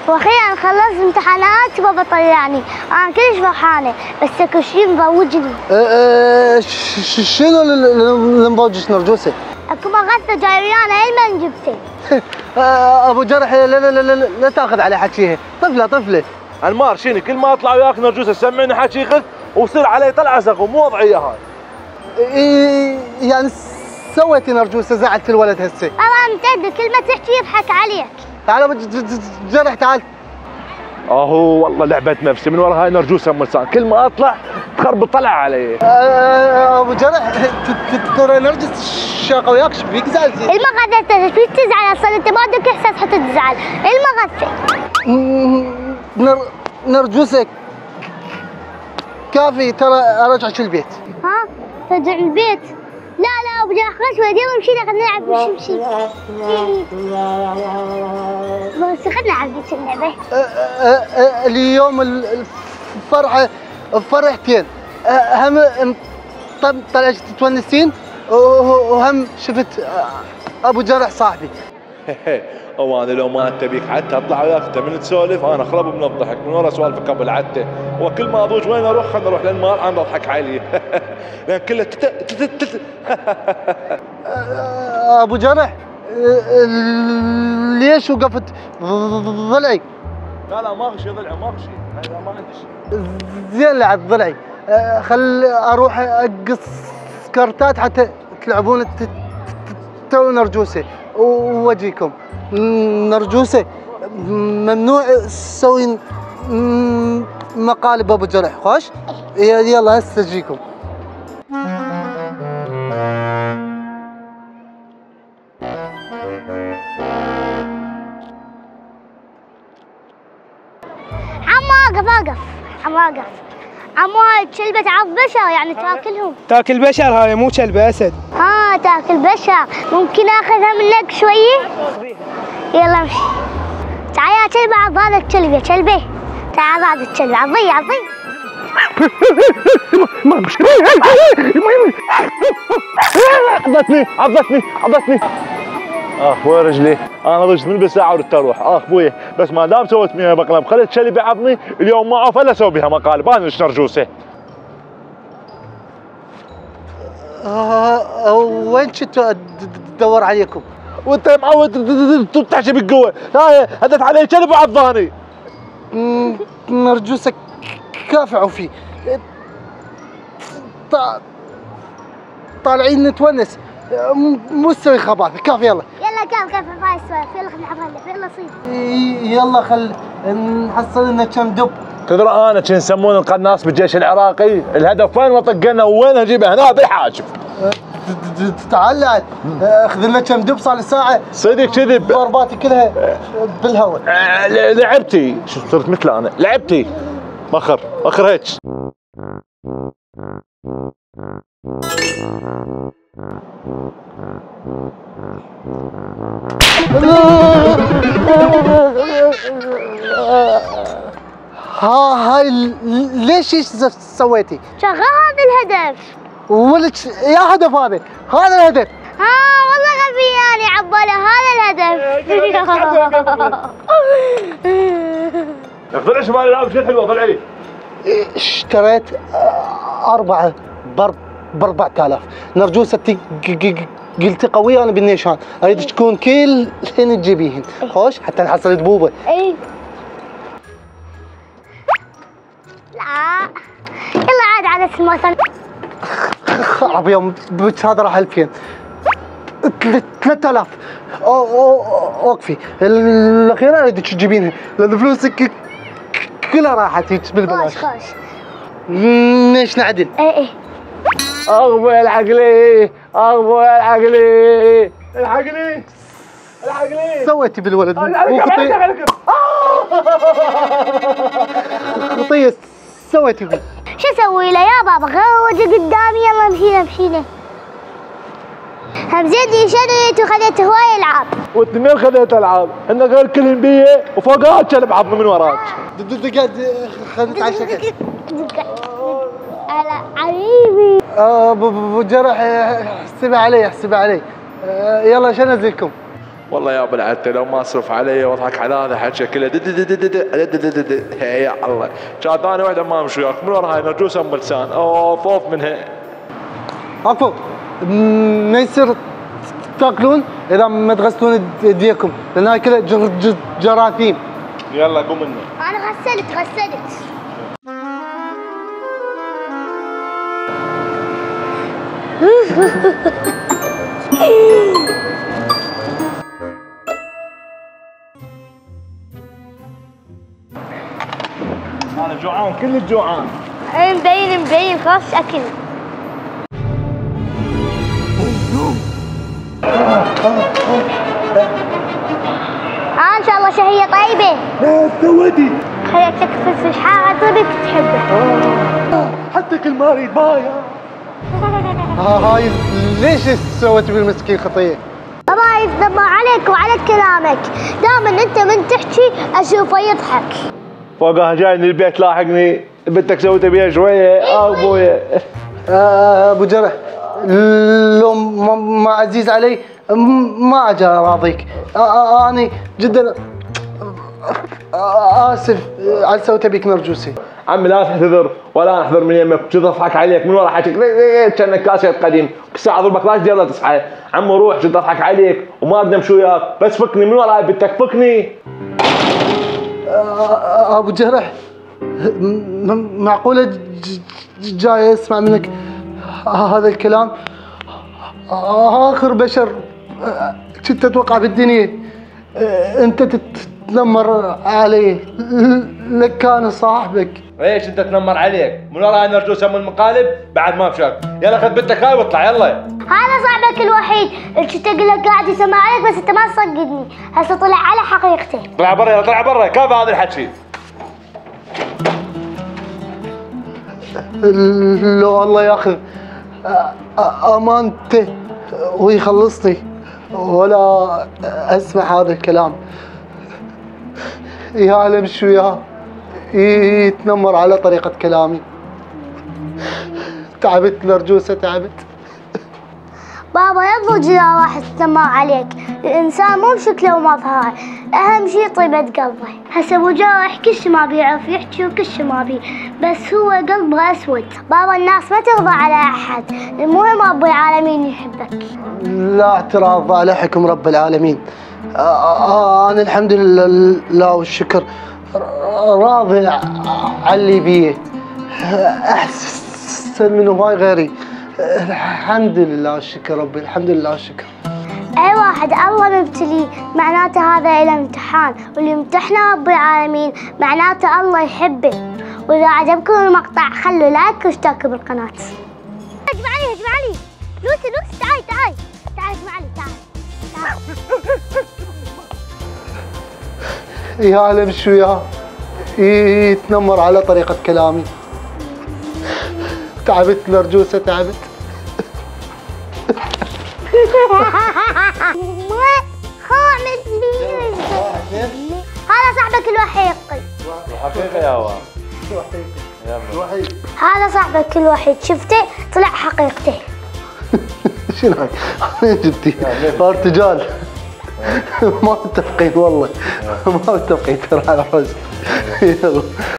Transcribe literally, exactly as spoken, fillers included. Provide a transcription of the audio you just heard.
واخيرا خلصت امتحانات وبابا طلعني، انا كلش فرحانه بس كل شيء مضوجني. أه شنو اللي مضوجك نرجوسه؟ اكو مغثه جاي ويانا ايمن جبتي. ابو جرح لا لا لا لا, لا تاخذ على حكيها، طفله طفله. انمار شيني كل ما اطلع وياك نرجوسه سمعني حكيخك وصير علي طلعه زغو مو وضعيه هاي. إيه يعني سويتي نرجوسه زعلت الولد هسه؟ انا متأكد كل ما تحكي يضحك عليك. تعال ابو جرح تعال. اهو والله لعبه نفسي من ورا هاي نرجوسه مسان كل ما اطلع تخرب طلع علي. ابو جرح ترى نرجس شاقه وياك ايش بيك زعلتي؟ المغثه ايش بيك تزعل اصلا انت ما عندك احساس حتى تزعل، المغثه. نر... نرجوسك كافي ترى ارجعك البيت. ها؟ ترجع البيت؟ لا لا ابو جرح خلاص ولد يلا مشينا خلينا نلعب مشي مشي. بس خلينا نلعب ديك اللعبه. اليوم الفرحه فرحتين، هم طلعت تتونسين وهم شفت ابو جرح صاحبي. وانا لو ما انت بيك حتى اطلع وياك انت من تسولف انا اخرب من الضحك من ورا سوالفك قبل حتى وكل ما اضوج وين اروح خلنا نروح للمار انا اضحك علي. لان كله ابو جرح ليش وقفت ضلعي؟ لا لا ما غشي ضلعي ما غشي هذا ما عندي شيء. زين لعب ضلعي، خل اروح اقص كرتات حتى تلعبون تو نرجوسه واجيكم. نرجوسه ممنوع تسوين مقالب ابو جرح خوش؟ يلا هسه اجيكم. عمو اقف اقف عمو اقف عمو هاي كلبة عض بشر يعني تاكلهم. تاكل بشر هاي مو كلبة اسد. ها تاكل بشر ممكن اخذها منك شوية؟ يلا امشي. تعال يا كلبة عض هذا الكلب يا كلبة. تعال هذا الكلب عضي عضي. عضتني عضتني عضتني. اخ وين رجلي؟ انا ضجت من بالساعه وردت اروح اخ ابويا بس ما دام سويت فيها مقلب خليت كلبي عضني اليوم ما اعرف الا اسوي بها مقالب انا ليش نرجوسه؟ آه وين كنتوا تدور عليكم؟ وانت معود تحكي بالقوه، هاي هدت علي كلب وعضاني. نرجوسك كافعوا فيه. طالعين نتونس مو تسوي خباثه كافي يلا. يلا كاف كاف هاي السوالف يلا خلينا نلعب هلا يلا صيد. يلا خل نحصل لنا كم دب. تدري انا كان يسمون القناص بالجيش العراقي الهدف وين ما طقنا وين اجيبه هنا بالحاجب. تعال لا اخذ لنا كم دب صار لي ساعه. صدق كذب. ضرباتي كلها بالهواء. لعبتي شو صرت مثل انا لعبتي مخر مخر هيك. ها هاي ليش ايش سويتي؟ شغال هذا الهدف. ولك يا هدف هذا هذا الهدف. ها والله غبي يعني عباله هذا الهدف. افضل شو مالي لعب شيء حلوه طلعي. اشتريت أربعة برب ب أربعة آلاف. نرجوسة قلتي قوية أنا بالنيشان أريد تكون كل حين تجيبيهن خوش حتى نحصل دبوبة. اي لا يلا عاد على الموسم. خرب يوم هذا راح ألفين ثلاثة آلاف. اوقفي الأخيرة أريد تجيبينها لأن فلوسك كلها راحت هيك بالبلاش. خوش خوش ليش نعدل؟ اي اي اغبى العقلي اغبى العقلي العقلي العقلي سويتي بالولد خطيه خطيه سويتي بيه. شو اسوي له يا بابا غوجه قدامي يلا مشينا مشينا. هم زيدني شريت وخذيت هواي العاب. وانت منين خذيت العاب؟ هن غير كلهم بيه وفوقها كلب عضني من وراك. دقيقة خلينا نتعشى. هلا حبيبي. ابو جرح احسبها علي احسبها علي. يلا شو انزلكم؟ والله يا ابو العتة لو ما اصرف علي واضحك على هذا حكي كله دد دد دد دد دد دد دد. يا الله كان ثاني وحده ما امشي وياك من ورا هاي نرجوسه ام لسان اوف اوف منها. عفوا ما يصير تاكلون اذا ما تغسلون ايديكم لان هاي كلها جر جر جراثيم. يلا قوم منه. انا غسلت غسلت. انا جوعان كل الجوعان. اي مبين مبين خلاص اكل. آه ان شاء الله شهية طيبة. لا سودي. خليك تكفل في الحارة طيبك تحبه. حتى كل ما اريد مايا. هاي ليش سويت بالمسكين خطيه؟ بابا يتذمر عليك وعلى كلامك، دائما انت من تحكي اشوفه يضحك. فوقها جاي البيت لاحقني بدك سويت بيها شويه اه ابويا. آه ابو جرح لو ما, ما عزيز علي ما اجي اراضيك. آه آه انا جدا آه اسف على سويته بيك نرجوسي. عمي لا تعتذر ولا احذر من يمك كذا اضحك عليك من ورا حكيك كانك كاسيت قديم كل ساعه ضربك لاش يلا تصحى. عمو روح كنت اضحك عليك وما اريد امشي وياك بس فكني من ورا بدك فكني. آه ابو جرح معقوله جاي اسمع منك هذا الكلام؟ اخر بشر كنت اتوقع بالدنيا انت تتنمر عليه لك كان صاحبك. ليش انت تنمر عليك؟ من وراء نرجوس ام المقالب بعد ما مشاك. يلا خذ بنتك هاي واطلع يلا. هذا صاحبك الوحيد اللي كنت اقول لك قاعد يسمع عليك بس انت ما تصدقني، هسه طلع على حقيقته. طلع برا يلا طلع برا كيف هذا الحكي؟ لو الله ياخذ امانته ويخلصني ولا اسمع هذا الكلام. يا عالم شو يا يتنمر على طريقة كلامي. تعبت نرجوسة تعبت. بابا يضج اذا راح تتنمر عليك، الانسان مو بشكله ومظهره، اهم شيء طيبة قلبه. هسه ابو جارح كل شي ما بيعرف يحكي وكل شي ما بي، بس هو قلبه اسود. بابا الناس ما ترضى على احد، المهم رب العالمين يحبك. لا اعتراض على حكم رب العالمين. آه انا الحمد لله والشكر راضي على اللي بيه، احسن من هواي غيري. الحمد لله والشكر ربي الحمد لله والشكر. اي واحد الله مبتليه معناته هذا الى امتحان، واللي يمتحنه رب العالمين معناته الله يحبه. واذا عجبكم المقطع خلوا لايك واشتركوا بالقناه. هجم علي هجم علي لوسي لوسي تعالي تعالي تعالي هجم علي تعالي تعالي. يا عالم شو يا يتنمر على طريقة كلامي. تعبت نرجوسة تعبت. هذا صاحبك الوحيد. حقيقة يا هو. هذا صاحبك الوحيد شفته طلع حقيقته. شنو هاي؟ جبتي ارتجال. ما متفقين والله ما متفقين ترى على راسي. يلا